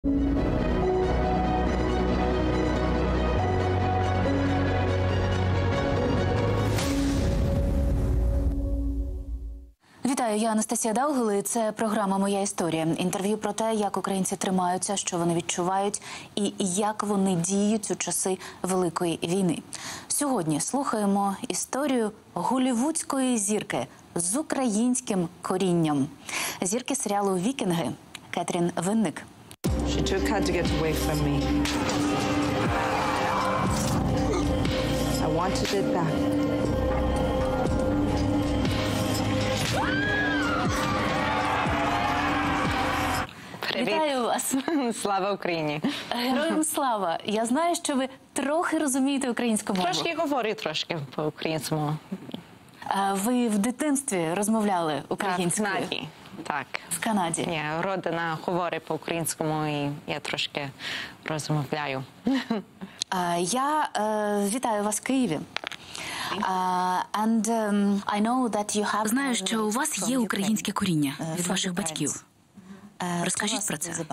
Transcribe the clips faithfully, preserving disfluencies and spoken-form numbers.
Вітаю, я Анастасія Даугл, і це програма «Моя історія». Інтерв'ю про те, як українці тримаються, що вони відчувають і як вони діють у часи Великої війни. Сьогодні слухаємо історію голлівудської зірки з українським корінням. Зірки серіалу «Вікінги» Кетрін Винник. She took her to get away from me. I wanted it back. Вітаю вас! Слава Україні! Героям слава! Я знаю, що ви трохи розумієте українську мову. Трошки говорю, трошки по-українському. Ви в дитинстві розмовляли українською? Так, в Канаді. Так. В Канаді? Ні, родина говорить по-українському, і я трошки розмовляю. Я вітаю вас в Києві. Знаю, що у вас є українське коріння від ваших батьків. Розкажіть про це.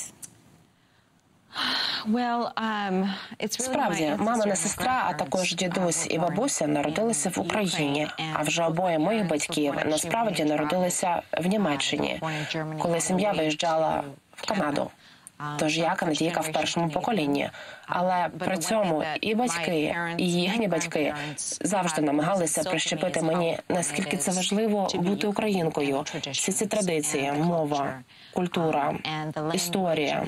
Справді, мамина сестра, а також дідусь і бабуся народилися в Україні, а вже обоє моїх батьків насправді народилися в Німеччині, коли сім'я виїжджала в Канаду. Тож я канадійка в першому поколінні. Але при цьому і батьки, і їхні батьки завжди намагалися прищепити мені, наскільки це важливо бути українкою. Всі ці традиції, мова, культура, історія.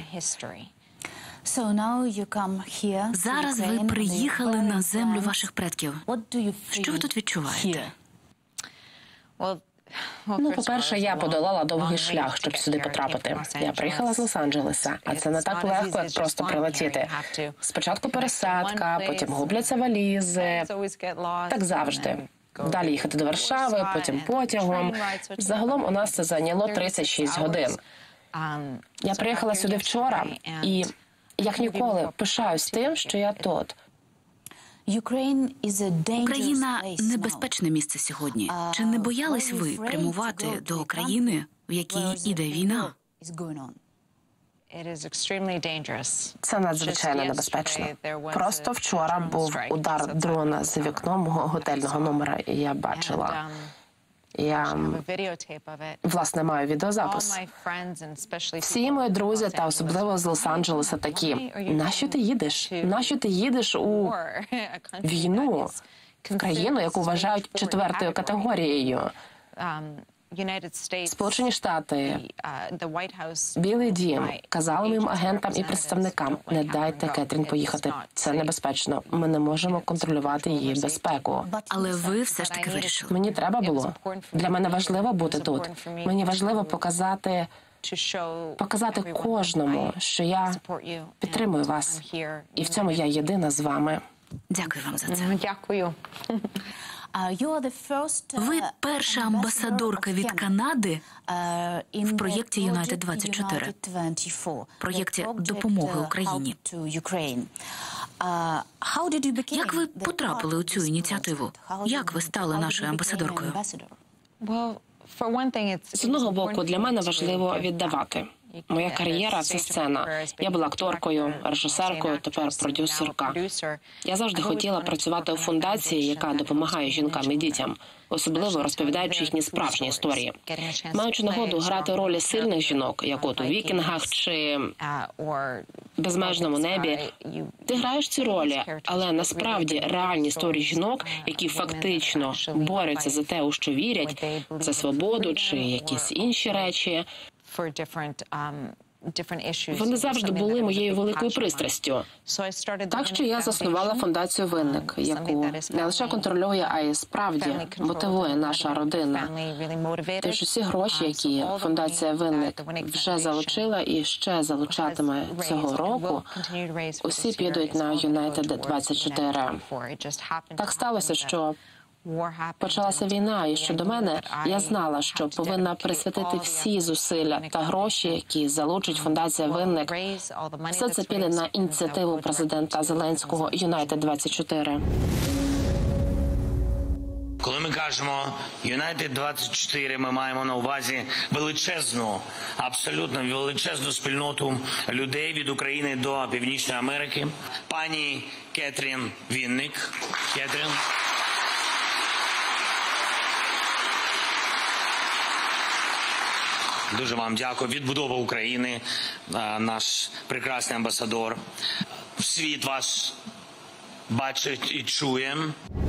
Зараз ви приїхали на землю ваших предків. Що ви тут відчуваєте? Ну, по-перше, я подолала довгий шлях, щоб сюди потрапити. Я приїхала з Лос-Анджелеса, а це не так легко, як просто прилетіти. Спочатку пересадка, потім губляться валізи. Так завжди. Далі їхати до Варшави, потім потягом. Загалом у нас це зайняло тридцять шість годин. Я приїхала сюди вчора і, як ніколи, пишаюсь тим, що я тут. Україна – небезпечне місце сьогодні. Чи не боялись ви прямувати до країни, в якій іде війна? Це надзвичайно небезпечно. Просто вчора був удар дрона з вікном мого готельного номера, і я бачила. Я, власне, маю відеозапис. Всі мої друзі, та особливо з Лос-Анджелеса, такі: нащо ти їдеш? Нащо ти їдеш у війну, в країну, яку вважають четвертою категорією? Сполучені Штати, Білий дім казали моїм агентам і представникам: не дайте Кетрін поїхати. Це небезпечно. Ми не можемо контролювати її безпеку. Але ви все ж таки вирішили. Мені треба було. Для мене важливо бути тут. Мені важливо показати, показати кожному, що я підтримую вас. І в цьому я єдина з вами. Дякую вам за це. Дякую. Ви перша амбасадорка від Канади в проєкті Юнайтед двадцять чотири, проєкті допомоги Україні. Як ви потрапили у цю ініціативу? Як ви стали нашою амбасадоркою? З одного боку, для мене важливо віддавати. Моя кар'єра – це сцена. Я була акторкою, режисеркою, тепер продюсерка. Я завжди хотіла працювати у фундації, яка допомагає жінкам і дітям, особливо розповідаючи їхні справжні історії. Маючи нагоду грати ролі сильних жінок, як от у «Вікінгах» чи «Безмежному небі», ти граєш ці ролі, але насправді реальні історії жінок, які фактично борються за те, у що вірять, за свободу чи якісь інші речі, вони завжди були моєю великою пристрастю. Так що я заснувала фундацію «Винник», яку не лише контролює, а й справді мотивує наша родина. Тож усі гроші, які фундація «Винник» вже залучила і ще залучатиме цього року, усі підуть на Юнайтед двадцять чотири. Так сталося, що почалася війна, і щодо мене, я знала, що повинна присвятити всі зусилля та гроші, які залучить фундація «Винник». Все це піде на ініціативу президента Зеленського «Юнайтед двадцять чотири». Коли ми кажемо Юнайтед двадцять чотири, ми маємо на увазі величезну, абсолютно величезну спільноту людей від України до Північної Америки. Пані Кетрін Вінник. Кетрін. Дуже вам дякую. Відбудова України, наш прекрасний амбасадор. Світ вас бачить і чує.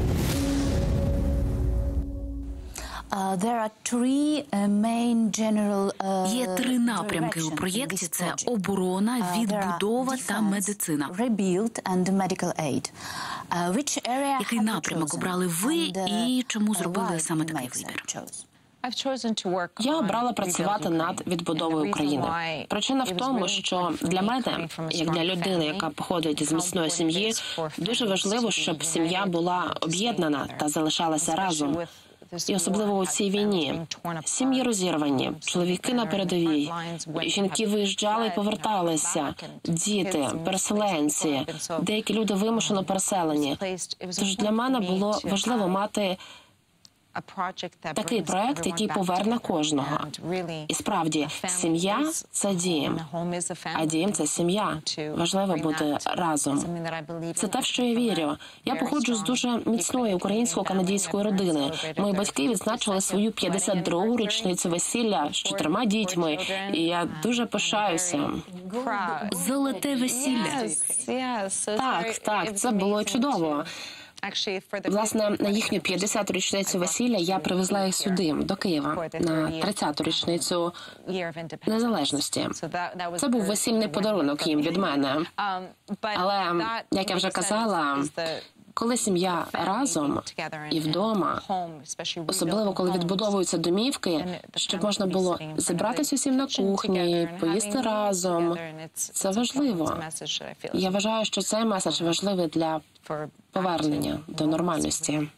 Uh, there are three, uh, main general, uh, Є три напрямки у directions in проєкті – this це project. оборона, Uh, there are відбудова та defense, медицина. rebuild and medical aid. Uh, which area Який have you напрямок chosen? обрали ви And, uh, і чому uh, зробили why саме you такий make вибір? that choice? Я обрала працювати над відбудовою України. Причина в тому, що для мене, як для людини, яка походить з міцної сім'ї, дуже важливо, щоб сім'я була об'єднана та залишалася разом. І особливо у цій війні. Сім'ї розірвані, чоловіки на передовій, жінки виїжджали і поверталися, діти, переселенці, деякі люди вимушено переселені. Тож для мене було важливо мати такий проект, який поверне кожного. І справді, сім'я – це дім, а дім – це сім'я. Важливо бути разом. Це те, в що я вірю. Я походжу з дуже міцної українсько-канадійської родини. Мої батьки відзначили свою п'ятдесят другу річницю весілля з чотирма дітьми, і я дуже пишаюся. Золоте весілля. Так, так, це було чудово. Власне, на їхню п'ятдесяту річницю весілля я привезла їх сюди, до Києва, на тридцяту річницю незалежності. Це був весільний подарунок їм від мене. Але, як я вже казала, коли сім'я разом і вдома, особливо коли відбудовуються домівки, щоб можна було зібратися усім на кухні, поїсти разом, це важливо. Я вважаю, що цей меседж важливий для повернення до нормальності.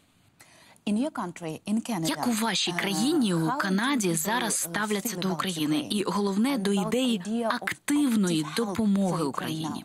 Як у вашій країні, у Канаді, зараз ставляться до України? І головне, до ідеї активної допомоги Україні?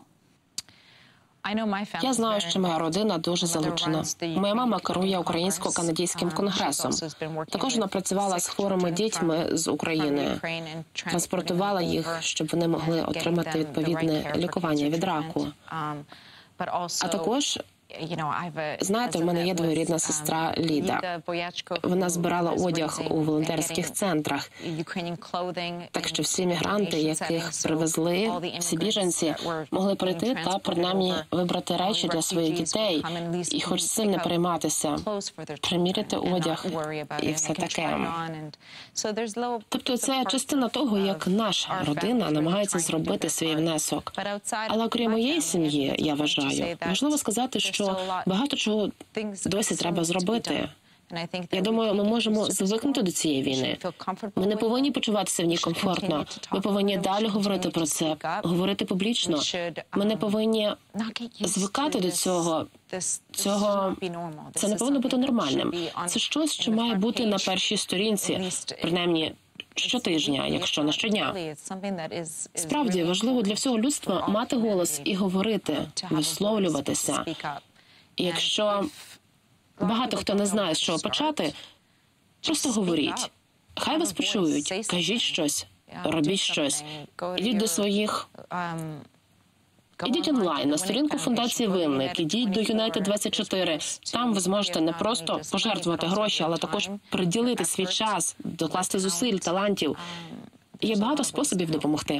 Я знаю, що моя родина дуже залучена. Моя мама керує Українсько-канадійським конгресом. Також вона працювала з хворими дітьми з України, транспортувала їх, щоб вони могли отримати відповідне лікування від раку. А також, знаєте, в мене є двоюрідна сестра Ліда. Вона збирала одяг у волонтерських центрах. Так що всі мігранти, яких привезли, всі біженці, могли прийти та принаймні вибрати речі для своїх дітей і хоч цим не перейматися, приміряти одяг і все таке. Тобто це частина того, як наша родина намагається зробити свій внесок. Але окрім моєї сім'ї, я вважаю, можливо сказати, що багато чого досі треба зробити. Я думаю, ми можемо звикнути до цієї війни. Ми не повинні почуватися в ній комфортно. Ми повинні далі говорити про це, говорити публічно. Ми не повинні звикати до цього. Цього це не повинно бути нормальним. Це щось, що має бути на першій сторінці, принаймні щотижня, якщо не щодня. Справді важливо для всього людства мати голос і говорити, висловлюватися. І якщо багато хто не знає, з чого почати, просто говоріть. Хай вас почують, кажіть щось, робіть щось. Ідіть до своїх... Ідіть онлайн на сторінку фундації Винник, ідіть до Юнайтед двадцять чотири. Там ви зможете не просто пожертвувати гроші, але також приділити свій час, докласти зусиль, талантів. Є багато способів допомогти.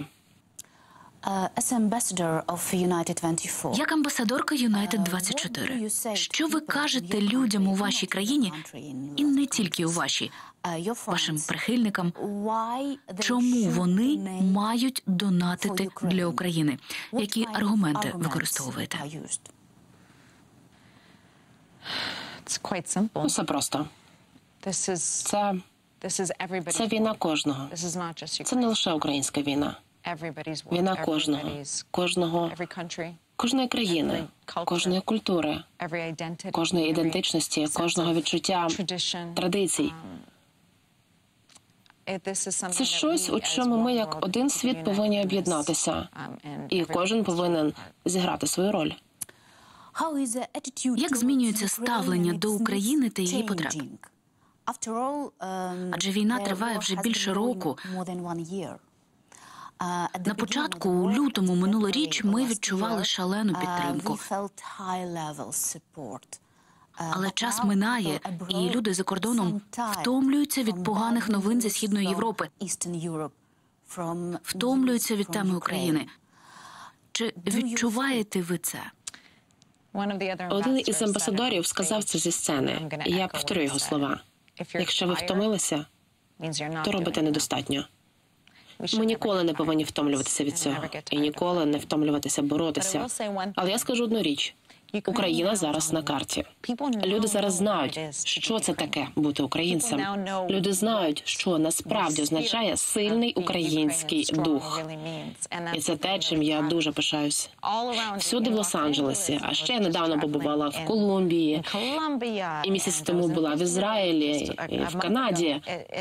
Як амбасадорка Юнайтед двадцять чотири, що ви кажете людям у вашій країні, і не тільки у вашій, вашим прихильникам, чому вони мають донатити для України? Які аргументи використовуєте? Усе просто. Це, це війна кожного. Це не лише українська війна. Війна кожного, кожного, кожної країни, кожної культури, кожної ідентичності, кожного відчуття, традицій. Це щось, у чому ми як один світ повинні об'єднатися, і кожен повинен зіграти свою роль. Як змінюється ставлення до України та її потреб? Адже війна триває вже більше року. На початку, у лютому минулоріч, ми відчували шалену підтримку. Але час минає, і люди за кордоном втомлюються від поганих новин зі Східної Європи, втомлюються від теми України. Чи відчуваєте ви це? Один із амбасадорів сказав це зі сцени, і я повторю його слова. Якщо ви втомилися, то робите недостатньо. Ми ніколи не повинні втомлюватися від цього. І ніколи не втомлюватися боротися. Але я скажу одну річ. Україна зараз на карті. Люди зараз знають, що це таке бути українцем. Люди знають, що насправді означає сильний український дух. І це те, чим я дуже пишаюсь. Всюди в Лос-Анджелесі, а ще я недавно побувала в Колумбії, і місяць тому була в Ізраїлі, і в Канаді.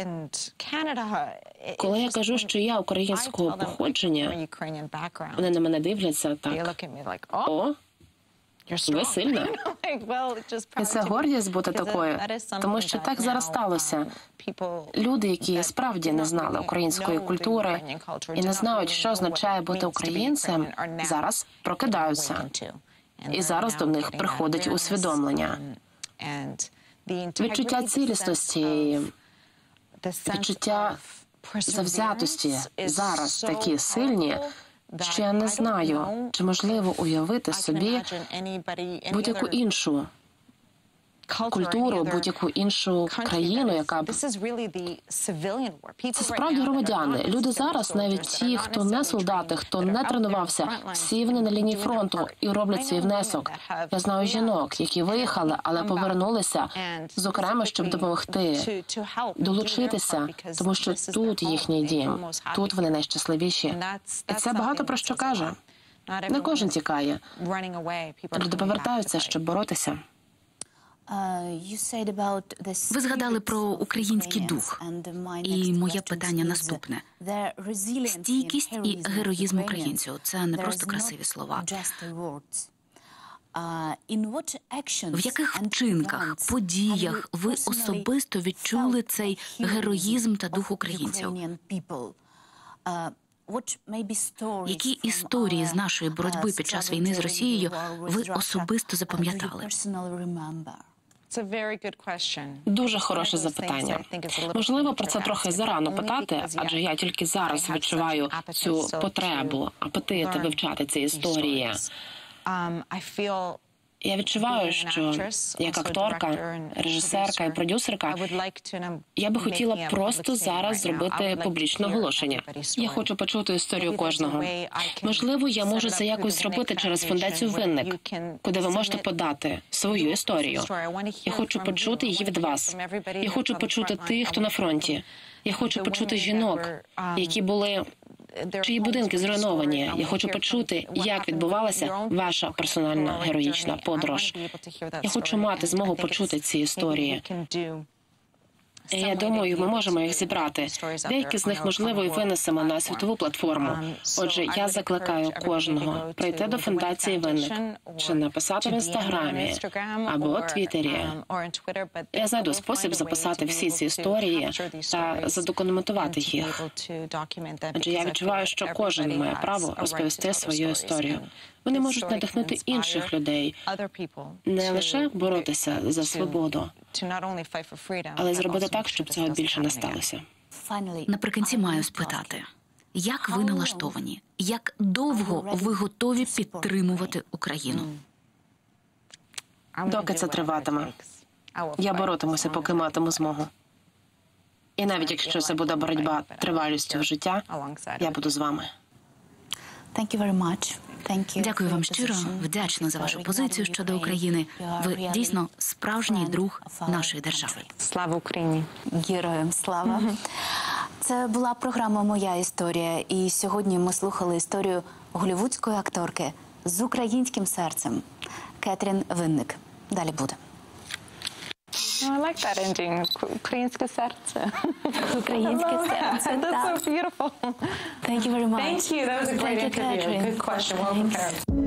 Коли я кажу, що я українського походження, вони на мене дивляться так: «О, ви сильна». І це гордість бути такою, тому що так зараз сталося. Люди, які справді не знали української культури і не знають, що означає бути українцем, зараз прокидаються. І зараз до них приходить усвідомлення. Відчуття цілісності, відчуття завзятості зараз такі сильні, що я не знаю, чи можливо уявити собі будь-яку іншу культуру, будь-яку іншу країну, яка б... Це справді громадяни. Люди зараз, навіть ті, хто не солдати, хто не тренувався, всі вони на лінії фронту і роблять свій внесок. Я знаю жінок, які виїхали, але повернулися, зокрема, щоб допомогти, долучитися, тому що тут їхній дім, тут вони найщасливіші. І це багато про що каже. Не кожен тікає. Люди повертаються, щоб боротися. Ви згадали про український дух. І моє питання наступне. Стійкість і героїзм українців – це не просто красиві слова. В яких вчинках, подіях ви особисто відчули цей героїзм та дух українців? Які історії з нашої боротьби під час війни з Росією ви особисто запам'ятали? Дуже хороше запитання. Можливо, про це трохи зарано питати, адже я тільки зараз відчуваю цю потребу, апетит вивчати ці історії. Я відчуваю, що як акторка, режисерка і продюсерка, я би хотіла просто зараз зробити публічне оголошення. Я хочу почути історію кожного. Можливо, я можу це якось зробити через фондацію «Винник», куди ви можете подати свою історію. Я хочу почути її від вас. Я хочу почути тих, хто на фронті. Я хочу почути жінок, які були... чиї будинки зруйновані. Я хочу почути, як відбувалася ваша персональна героїчна подорож. Я хочу мати змогу почути ці історії. І я думаю, ми можемо їх зібрати. Деякі з них, можливо, і винесемо на світову платформу. Отже, я закликаю кожного прийти до фондації «Винник» чи написати в Інстаграмі або Твіттері. Я знайду спосіб записати всі ці історії та задокументувати їх. Адже я відчуваю, що кожен має право розповісти свою історію. Вони можуть надихнути інших людей не лише боротися за свободу, але зробити так, щоб цього більше не сталося. Наприкінці маю спитати, як ви налаштовані? Як довго ви готові підтримувати Україну? Доки це триватиме. Я боротимуся, поки матиму змогу. І навіть якщо це буде боротьба тривалістю життя, я буду з вами. Дякую вам щиро, вдячна за вашу позицію щодо України. Ви дійсно справжній друг нашої держави. Слава Україні! Героям слава! Це була програма «Моя історія». І сьогодні ми слухали історію голлівудської акторки з українським серцем Кетрін Винник. Далі буде. Oh, I like that ending. Українське серце. Українське серце, That's так. so beautiful. Thank you very much. Thank you. That was a great Thank you, interview. Catherine. Good question. Well prepared.